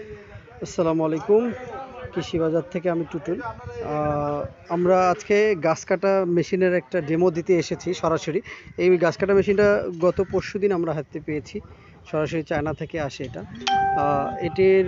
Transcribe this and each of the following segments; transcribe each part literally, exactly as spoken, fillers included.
আসসালামু আলাইকুম। কৃষি বাজার থেকে আমি টুটুল। আমরা আজকে গাছ কাটা মেশিনের একটা ডেমো দিতে এসেছি সরাসরি। এই গাছ কাটা মেশিনটা গত পরশু দিন আমরা হাতে পেয়েছি, সরাসরি চায়না থেকে আসে এটা। এটির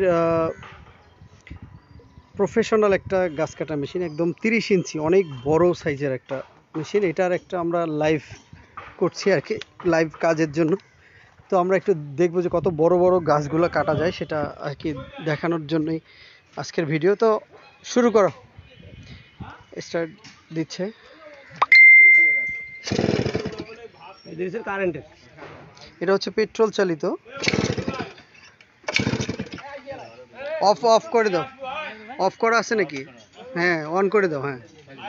প্রফেশনাল একটা গাছ কাটা মেশিন, একদম তিরিশ ইঞ্চি, অনেক বড় সাইজের একটা মেশিন। এটার একটা আমরা লাইভ করছি আর কি, লাইভ কাজের জন্য। তো আমরা একটু দেখবো যে কত বড় বড় গাছগুলো কাটা যায়, সেটা আর কি দেখানোর জন্যই আজকের ভিডিও। তো শুরু করো, স্টার্ট দিচ্ছে। কারেন্টের, এটা হচ্ছে পেট্রোল চালিত। অফ অফ করে দাও, অফ করা আছে নাকি? হ্যাঁ, অন করে দাও। হ্যাঁ,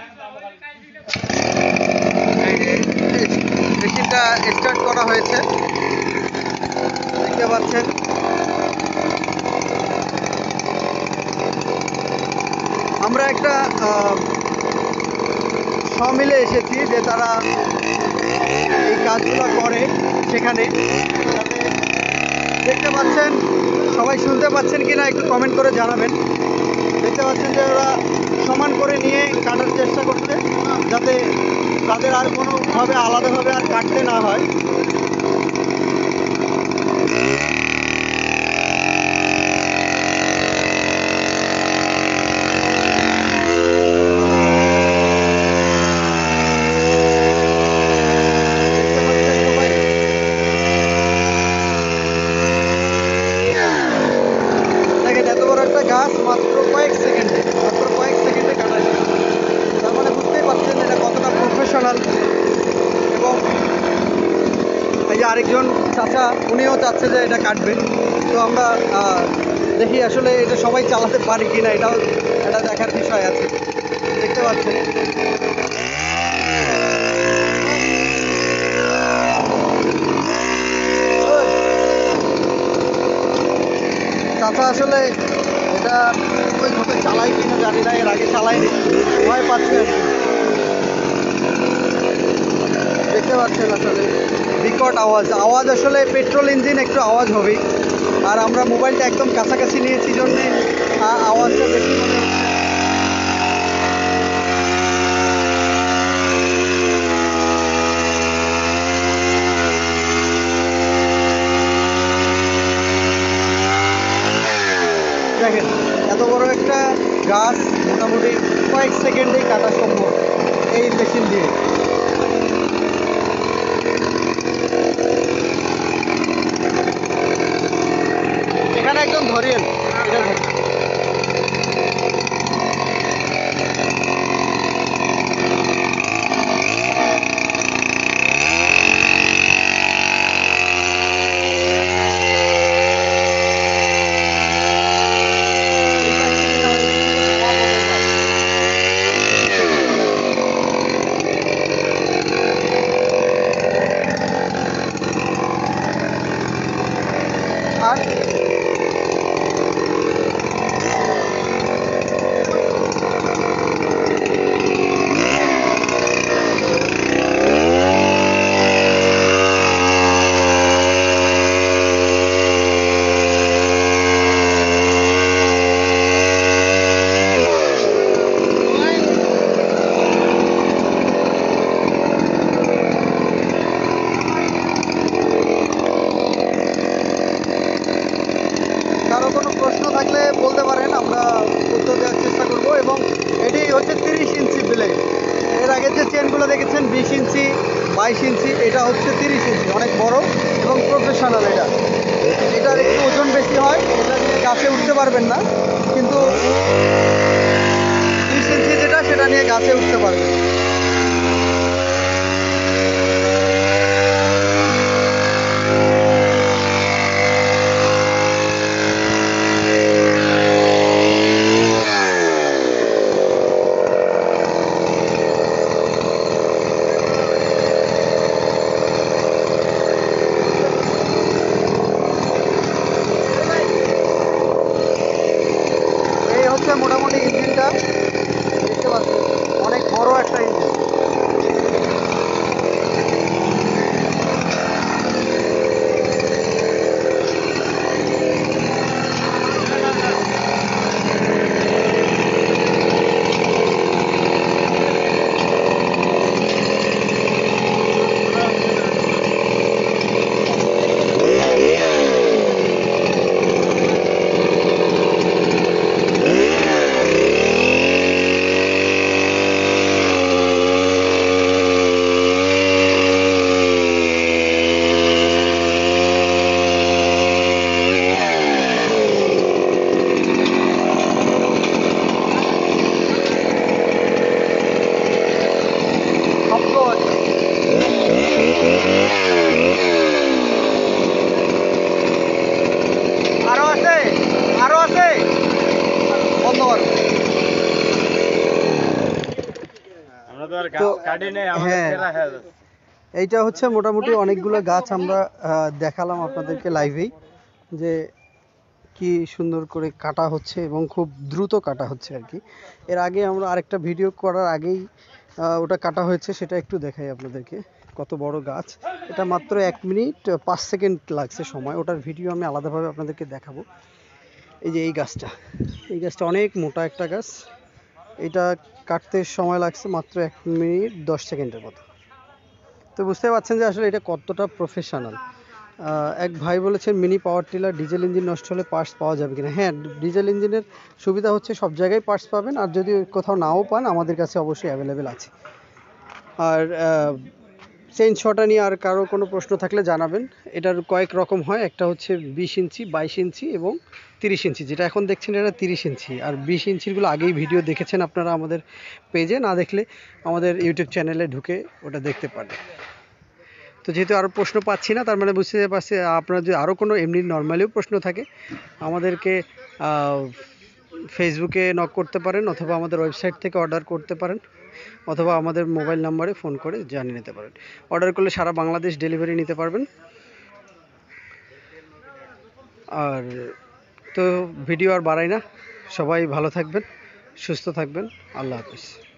মেশিনটা স্টার্ট করা হয়েছে, দেখতে পাচ্ছেন। আমরা একটা সমিলে এসেছি যে তারা এই কাজগুলো করে সেখানে। দেখতে পাচ্ছেন, সবাই শুনতে পাচ্ছেন কিনা একটু কমেন্ট করে জানাবেন। দেখতে পাচ্ছেন যে ওরা সমান করে নিয়ে কাটার চেষ্টা করছে, যাতে তাদের আর কোনোভাবে আলাদাভাবে আর কাটতে না হয়। গাছ মাত্র কয়েক সেকেন্ডে মাত্র কয়েক সেকেন্ডে কাটা যায়। তার মানে বুঝতেই পারছেন এটা কতটা প্রফেশনাল। এবং এই যে আরেকজন চাচা, উনিও চাচ্ছে যে এটা কাটবে। তো আমরা দেখি আসলে এটা সবাই চালাতে পারি কিনা, এটাও এটা দেখার বিষয় আছে। দেখতে পাচ্ছেন চাচা আসলে এটা ওইভাবে চালাই কিনা জানি না, এর আগে চালাইনি, ভয় পাচ্ছে। দেখতে পাচ্ছেন আসলে বিকট আওয়াজ আওয়াজ আসলে পেট্রোল ইঞ্জিন একটু আওয়াজ হবেই। আর আমরা মোবাইলটা একদম কাছাকাছি নিয়েছি জন্যে আওয়াজটা বেশি মনে হচ্ছে। দেখেন এত বড় একটা গাছ মোটামুটি কয়েক সেকেন্ডেই কাটা সম্ভব এই মেশিন দিয়ে। এখানে একদম ধরিয়েন, এটা আর কারো কোনো প্রশ্ন থাকলে বলতে পারেন, আমরা উত্তর দেওয়ার চেষ্টা করব। এবং এটি হচ্ছে তিরিশ ইঞ্চি ব্লেড। এর আগের যে চেনগুলো দেখেছেন বিশ ইঞ্চি, বাইশ ইঞ্চি, এটা হচ্ছে তিরিশ ইঞ্চি, অনেক বড় এবং প্রফেশনাল। এটা এটার একটু ওজন বেশি হয়, এটা নিয়ে গাছে উঠতে পারবেন না, কিন্তু তিরিশ ইঞ্চি যেটা সেটা নিয়ে গাছে উঠতে পারবেন। মোটামুটি ইঞ্জিনটা দেখতে পাচ্ছেন, অনেক বড় একটা তো হ্যাঁ, এইটা হচ্ছে মোটামুটি অনেকগুলো গাছ আমরা আহ, দেখালাম আপনাদেরকে লাইভেই, যে কি সুন্দর করে কাটা হচ্ছে এবং খুব দ্রুত কাটা হচ্ছে আর কি। এর আগে আমরা আরেকটা ভিডিও করার আগেই আহ, ওটা কাটা হয়েছে, সেটা একটু দেখাই আপনাদেরকে। কত বড় গাছ, এটা মাত্র এক মিনিট পাঁচ সেকেন্ড লাগছে সময়, ওটার ভিডিও আমি আলাদাভাবে আপনাদেরকে দেখাবো। এই যে এই গাছটা, এই গাছটা অনেক মোটা একটা গাছ, এটা কাটতে সময় লাগছে মাত্র এক মিনিট দশ সেকেন্ডের মতো। তো বুঝতে পারছেন যে আসলে এটা কতটা প্রফেশনাল। এক ভাই বলেছেন mini power tiller diesel engine নষ্ট হলে পার্টস পাওয়া যাবে কিনা। হ্যাঁ, ডিজেল ইঞ্জিনের সুবিধা হচ্ছে সব জায়গায় পার্টস পাবেন, আর যদি কোথাও নাও পান আমাদের কাছে অবশ্যই অ্যাভেলেবেল আছে। আর চেইন শটা নিয়ে আর কারো কোনো প্রশ্ন থাকলে জানাবেন। এটার কয়েক রকম হয়, একটা হচ্ছে বিশ ইঞ্চি, বাইশ ইঞ্চি এবং তিরিশ ইঞ্চি। যেটা এখন দেখছেন এটা তিরিশ ইঞ্চি, আর বিশ ইঞ্চিরগুলো আগেই ভিডিও দেখেছেন আপনারা আমাদের পেজে, না দেখলে আমাদের ইউটিউব চ্যানেলে ঢুকে ওটা দেখতে পারেন। তো যেহেতু আরও প্রশ্ন পাচ্ছি না, তার মানে বুঝতে পারছি আপনার যদি আরও কোনো এমনি নর্মালিও প্রশ্ন থাকে আমাদেরকে ফেসবুকে নক করতে পারেন, অথবা আমাদের ওয়েবসাইট থেকে অর্ডার করতে পারেন, অথবা আমাদের মোবাইল নাম্বারে ফোন করে জানিয়ে নিতে পারেন। অর্ডার করলে সারা বাংলাদেশ ডেলিভারি নিতে পারবেন। আর তো ভিডিও আর বাড়াই না, সবাই ভালো থাকবেন, সুস্থ থাকবেন, আল্লাহ হাফিজ।